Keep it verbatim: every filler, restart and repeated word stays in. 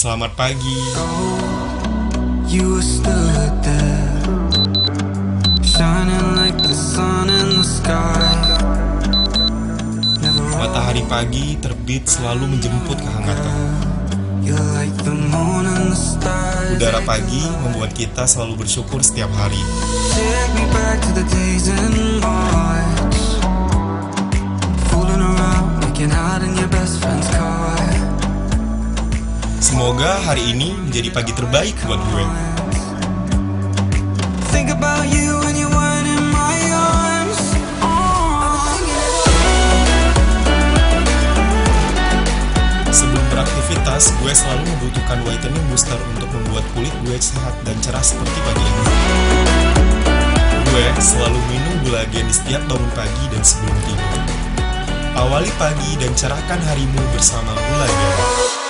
Selamat pagi. You stood there, shining like the sun in the sky. Matahari pagi terbit selalu menjemput kehangatan. You're like the moon and the stars. Udara pagi membuat kita selalu bersyukur setiap hari. Take me back to the days in March, fooling around, making out in your best friend's car. Semoga hari ini menjadi pagi terbaik buat gue. Think about you when you weren't in my arms. Sebelum beraktivitas, gue selalu membutuhkan whitening booster untuk membuat kulit gue sehat dan cerah seperti pagi ini. Gue selalu minum gulagen di setiap bangun pagi dan sebelum tidur. Awali pagi dan cerahkan harimu bersama gulagen.